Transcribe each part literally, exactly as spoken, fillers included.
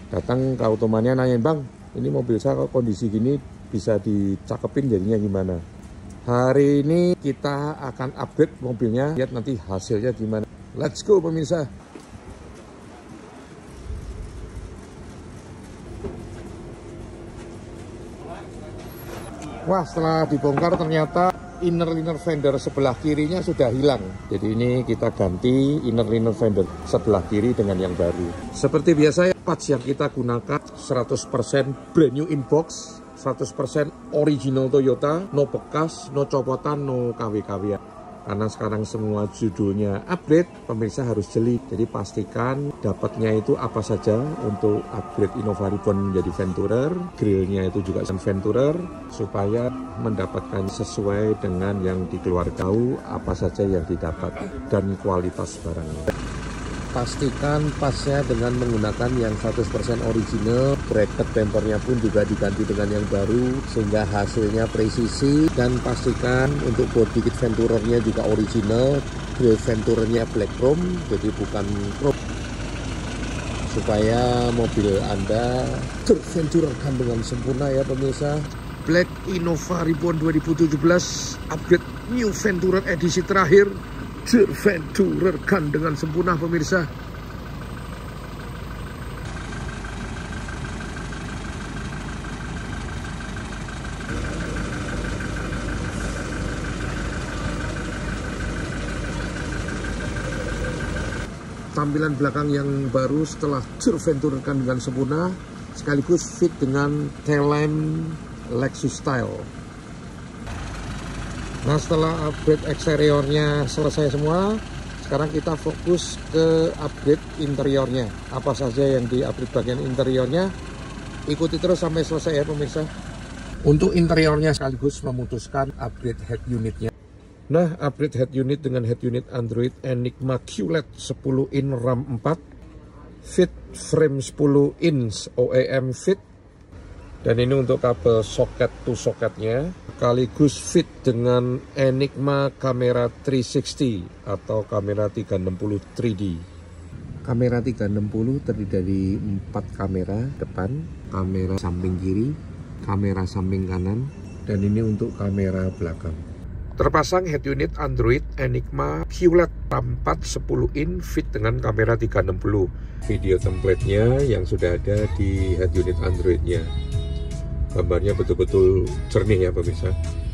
Datang ke Automania nanyain, bang, ini mobil saya kalau kondisi gini bisa dicakepin jadinya gimana. Hari ini kita akan upgrade mobilnya, lihat nanti hasilnya gimana. Let's go pemirsa. Wah, setelah dibongkar ternyata inner-inner fender sebelah kirinya sudah hilang. Jadi ini kita ganti inner-inner fender sebelah kiri dengan yang baru. Seperti biasa ya, parts yang kita gunakan seratus persen brand new in box, seratus persen original Toyota, no bekas, no copotan, no K W K W. Karena sekarang semua judulnya upgrade, pemirsa harus jeli. Jadi pastikan dapatnya itu apa saja untuk upgrade Innova Reborn menjadi Venturer. Grillnya itu juga Venturer, supaya mendapatkan sesuai dengan yang dikeluarkan, tahu apa saja yang didapat dan kualitas barangnya. Pastikan pasnya dengan menggunakan yang seratus persen original, bracket bumpernya pun juga diganti dengan yang baru sehingga hasilnya presisi, dan pastikan untuk body kit Venturernya juga original, grill Venturernya black chrome jadi bukan chrome, supaya mobil Anda terventurerkan dengan sempurna ya pemirsa. Black Innova Reborn dua ribu tujuh belas upgrade new Venturer edisi terakhir, terventurerkan dengan sempurna pemirsa. Tampilan belakang yang baru setelah terventurerkan dengan sempurna, sekaligus fit dengan tail lamp Lexus style. Nah, setelah upgrade eksteriornya selesai semua, sekarang kita fokus ke upgrade interiornya. Apa saja yang di-upgrade bagian interiornya, ikuti terus sampai selesai ya pemirsa. Untuk interiornya sekaligus memutuskan upgrade head unitnya. Nah, upgrade head unit dengan head unit Android Enigma Q L E D sepuluh in RAM empat, fit frame sepuluh inch O E M fit. Dan ini untuk kabel soket to soketnya, sekaligus fit dengan Enigma kamera tiga enam nol atau kamera tiga enam nol tiga D. Kamera tiga enam nol terdiri dari empat kamera depan, kamera samping kiri, kamera samping kanan, dan ini untuk kamera belakang. Terpasang head unit Android Enigma Q L E D RAM empat sepuluh in fit dengan kamera tiga enam nol. Video template-nya yang sudah ada di head unit Android-nya. Gambarnya betul-betul jernih ya pemirsa.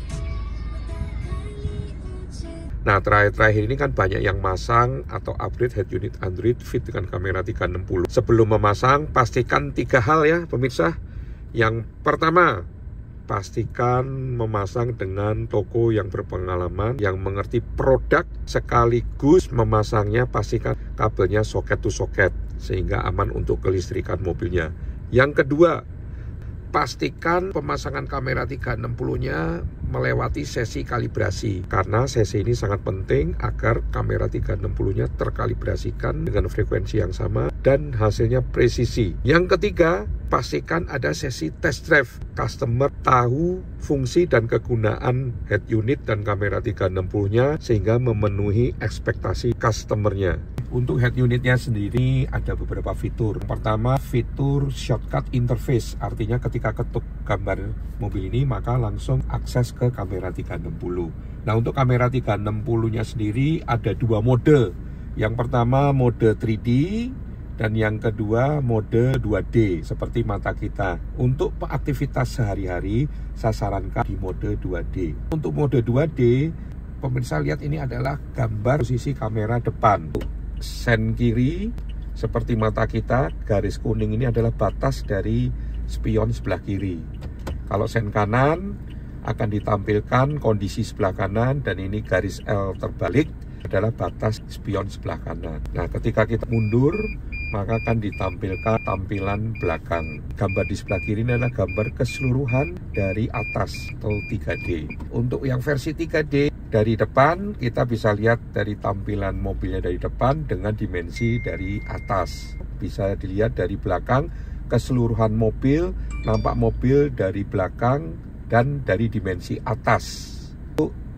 Nah, terakhir-terakhir ini kan banyak yang masang atau upgrade head unit Android fit dengan kamera tiga enam nol. Sebelum memasang, pastikan tiga hal ya pemirsa. Yang pertama, pastikan memasang dengan toko yang berpengalaman, yang mengerti produk, sekaligus memasangnya pastikan kabelnya soket to soket sehingga aman untuk kelistrikan mobilnya. Yang kedua, pastikan pemasangan kamera tiga enam nol-nya melewati sesi kalibrasi, karena sesi ini sangat penting agar kamera tiga enam nol-nya terkalibrasikan dengan frekuensi yang sama dan hasilnya presisi. Yang ketiga, pastikan ada sesi test drive. Customer tahu fungsi dan kegunaan head unit dan kamera tiga enam nol-nya sehingga memenuhi ekspektasi customernya. Untuk head unitnya sendiri ada beberapa fitur. Yang pertama, fitur shortcut interface, artinya ketika ketuk gambar mobil ini maka langsung akses ke kamera tiga enam nol. Nah, untuk kamera tiga enam nol-nya sendiri ada dua mode. Yang pertama mode tiga D dan yang kedua mode dua D seperti mata kita. Untuk aktivitas sehari-hari saya sarankan di mode dua D. Untuk mode dua D, pemirsa lihat ini adalah gambar posisi kamera depan. Sen kiri seperti mata kita, garis kuning ini adalah batas dari spion sebelah kiri. Kalau sen kanan akan ditampilkan kondisi sebelah kanan, dan ini garis L terbalik adalah batas spion sebelah kanan. Nah, ketika kita mundur maka akan ditampilkan tampilan belakang. Gambar di sebelah kiri ini adalah gambar keseluruhan dari atas atau tiga D. Untuk yang versi tiga D dari depan, kita bisa lihat dari tampilan mobilnya dari depan dengan dimensi dari atas. Bisa dilihat dari belakang, keseluruhan mobil, nampak mobil dari belakang dan dari dimensi atas. Untuk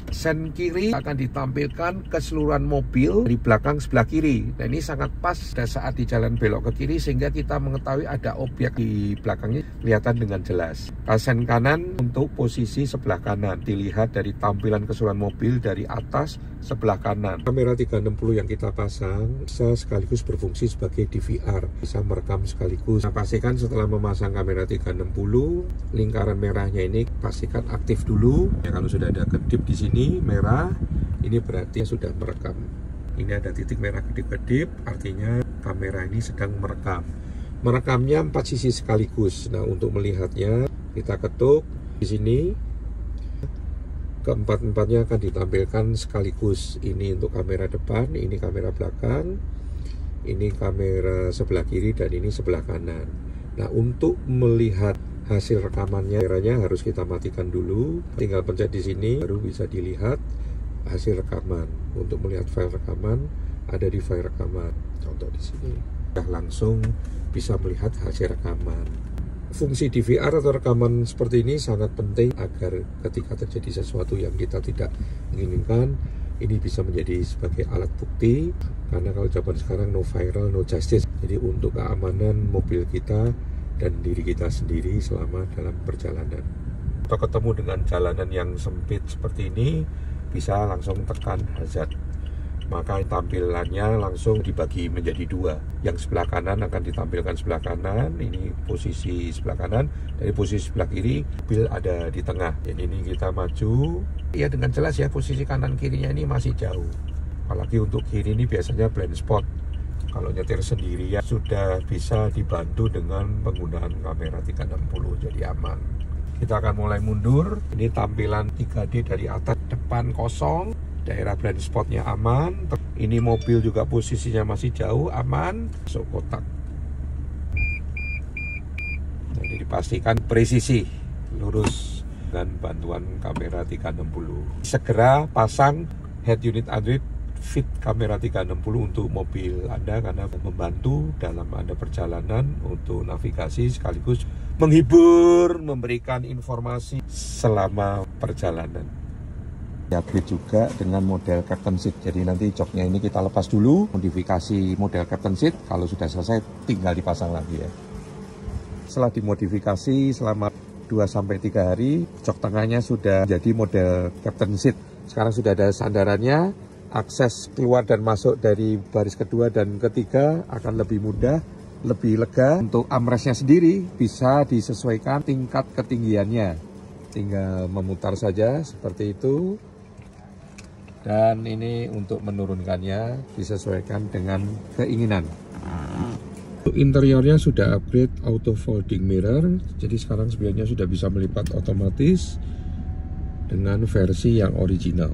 Sen kiri akan ditampilkan keseluruhan mobil di belakang sebelah kiri. Nah ini sangat pas pada saat di jalan belok ke kiri sehingga kita mengetahui ada objek di belakangnya kelihatan dengan jelas. Sen kanan untuk posisi sebelah kanan, dilihat dari tampilan keseluruhan mobil dari atas sebelah kanan. Kamera tiga enam nol yang kita pasang bisa sekaligus berfungsi sebagai D V R, bisa merekam sekaligus. Nah, pastikan setelah memasang kamera tiga enam nol, lingkaran merahnya ini pastikan aktif dulu. Ya, kalau sudah ada kedip di sini merah, ini berarti sudah merekam. Ini ada titik merah kedip-kedip, artinya kamera ini sedang merekam. Merekamnya empat sisi sekaligus. Nah, untuk melihatnya kita ketuk di sini. Keempat-empatnya akan ditampilkan sekaligus. Ini untuk kamera depan, ini kamera belakang, ini kamera sebelah kiri, dan ini sebelah kanan. Nah, untuk melihat hasil rekamannya, kameranya harus kita matikan dulu. Tinggal pencet di sini, baru bisa dilihat hasil rekaman. Untuk melihat file rekaman, ada di file rekaman. Contoh di sini, sudah langsung bisa melihat hasil rekaman. Fungsi D V R atau rekaman seperti ini sangat penting agar ketika terjadi sesuatu yang kita tidak inginkan, ini bisa menjadi sebagai alat bukti. Karena kalau zaman sekarang no viral, no justice. Jadi untuk keamanan mobil kita dan diri kita sendiri selama dalam perjalanan. Atau ketemu dengan jalanan yang sempit seperti ini, bisa langsung tekan hazard. Maka tampilannya langsung dibagi menjadi dua. Yang sebelah kanan akan ditampilkan sebelah kanan, ini posisi sebelah kanan. Dari posisi sebelah kiri, mobil ada di tengah. Jadi ini kita maju, ya dengan jelas ya posisi kanan kirinya ini masih jauh. Apalagi untuk kiri ini biasanya blind spot. Kalau nyetir sendiri ya sudah bisa dibantu dengan penggunaan kamera tiga enam nol, jadi aman. Kita akan mulai mundur. Ini tampilan tiga D dari atas, depan kosong, daerah blind spotnya aman. Ini mobil juga posisinya masih jauh, aman, masuk kotak. Jadi dipastikan presisi, lurus dengan bantuan kamera tiga enam nol. Segera pasang head unit Android fit kamera tiga enam nol untuk mobil Anda, karena membantu dalam Anda perjalanan untuk navigasi sekaligus menghibur, memberikan informasi selama perjalanan. Upgrade juga dengan model captain seat. Jadi nanti joknya ini kita lepas dulu, modifikasi model captain seat. Kalau sudah selesai tinggal dipasang lagi ya. Setelah dimodifikasi selama dua sampai tiga hari, jok tengahnya sudah jadi model captain seat. Sekarang sudah ada sandarannya, akses keluar dan masuk dari baris kedua dan ketiga akan lebih mudah, lebih lega. Untuk armrestnya sendiri bisa disesuaikan tingkat ketinggiannya. Tinggal memutar saja seperti itu. Dan ini untuk menurunkannya disesuaikan dengan keinginan. Untuk interiornya sudah upgrade auto folding mirror. Jadi sekarang sebenarnya sudah bisa melipat otomatis dengan versi yang original.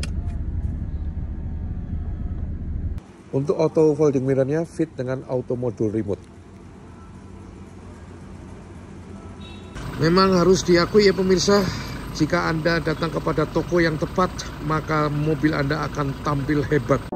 Untuk auto folding mirrornya fit dengan auto modul remote. Memang harus diakui ya pemirsa, jika Anda datang kepada toko yang tepat, maka mobil Anda akan tampil hebat.